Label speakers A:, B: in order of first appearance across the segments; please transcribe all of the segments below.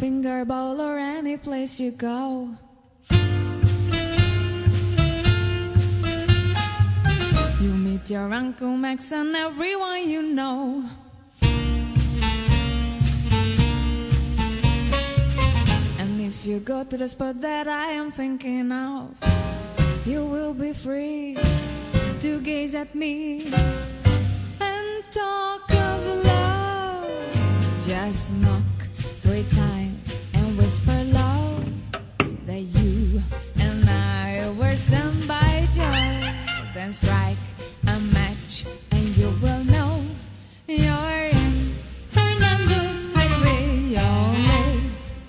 A: finger bowl or any place you go. You meet your Uncle Max and everyone you know. And if you go to the spot that I am thinking of, you will be free to gaze at me and talk of love. Just knock 3 times and whisper low that you and I were sent by Joe. Then strike a match and you will know you're in Fernando's hideaway only.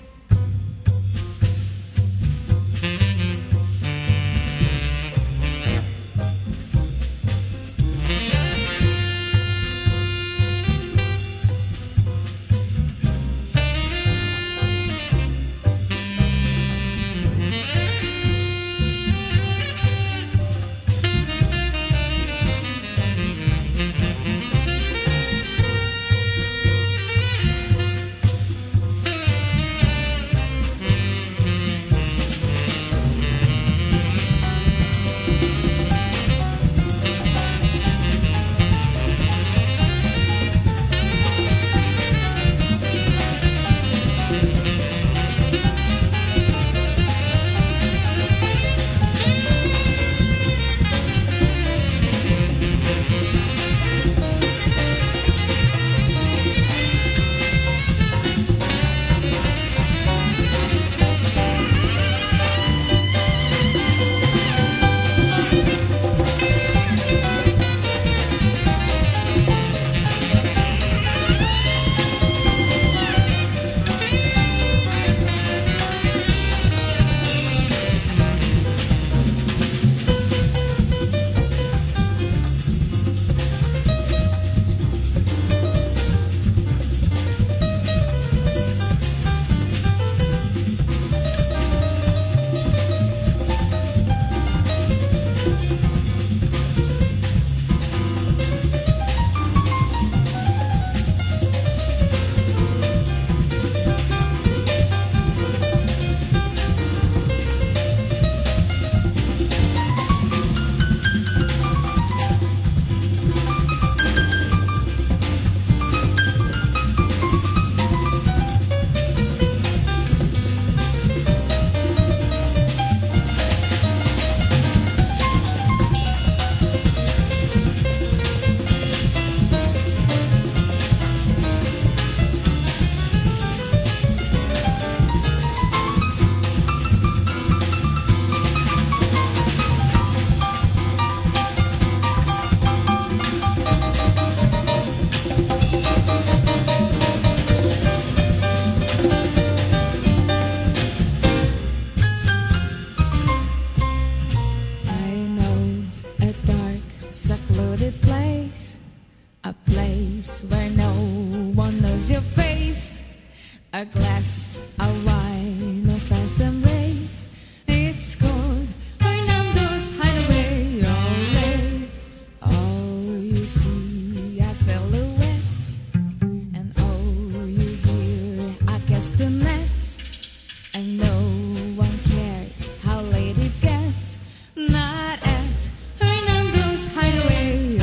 A: A glass of wine, a fast embrace. It's called Fernando's hideaway. All you see are silhouettes, and all you hear are castanets. And no one cares how late it gets, not at Fernando's hideaway.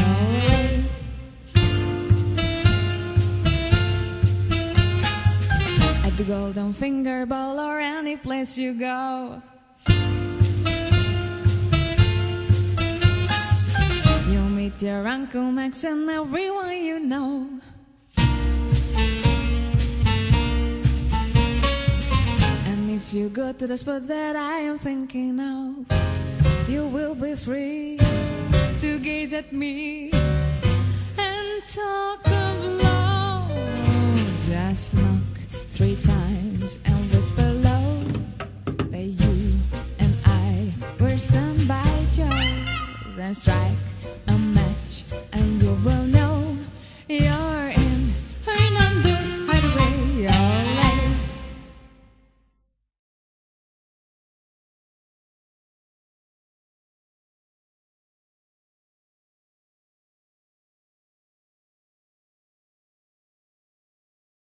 A: The Golden Finger Bowl or any place you go. You'll meet your Uncle Max and everyone you know. And if you go to the spot that I am thinking of, you will be free to gaze at me and talk of love. Just knock 3 times and whisper low that you and I were sent by Joe. Then strike a match